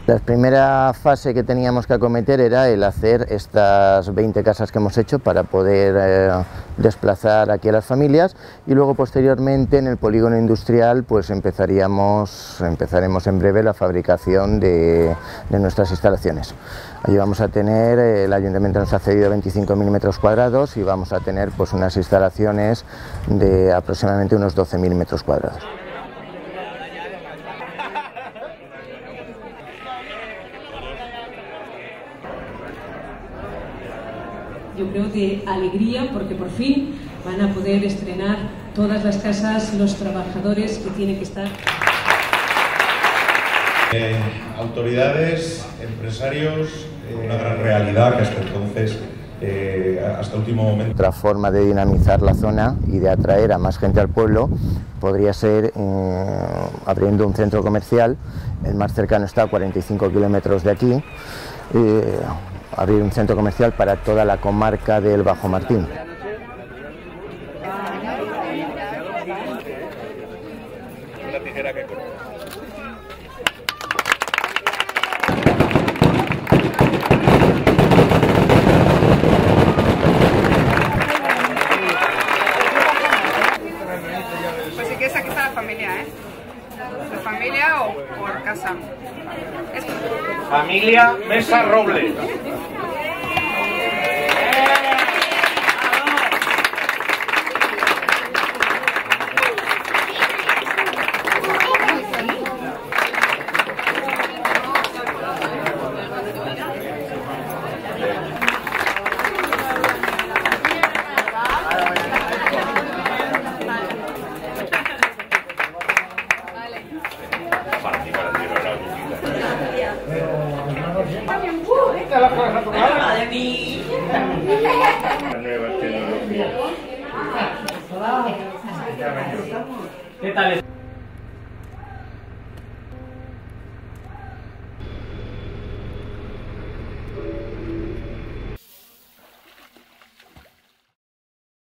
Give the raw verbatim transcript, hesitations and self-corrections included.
La primera fase que teníamos que acometer era el hacer estas veinte casas que hemos hecho para poder eh, desplazar aquí a las familias, y luego posteriormente en el polígono industrial pues empezaríamos, empezaremos en breve la fabricación de, de nuestras instalaciones. Allí vamos a tener, el ayuntamiento nos ha cedido veinticinco mil metros cuadrados y vamos a tener pues unas instalaciones de aproximadamente unos doce mil metros cuadrados. Yo creo de alegría porque por fin van a poder estrenar todas las casas los trabajadores que tienen que estar. Eh, autoridades, empresarios, eh, una gran realidad que hasta entonces, eh, hasta el último momento. Otra forma de dinamizar la zona y de atraer a más gente al pueblo podría ser eh, abriendo un centro comercial. El más cercano está a cuarenta y cinco kilómetros de aquí. Eh, abrir un centro comercial para toda la comarca del Bajo Martín. Una tijera que corta. Pues si quieres, aquí está la familia, ¿eh? ¿La familia o por casa? Es... Familia Mesa Robles. ¡Madre mía! ¿Qué tal?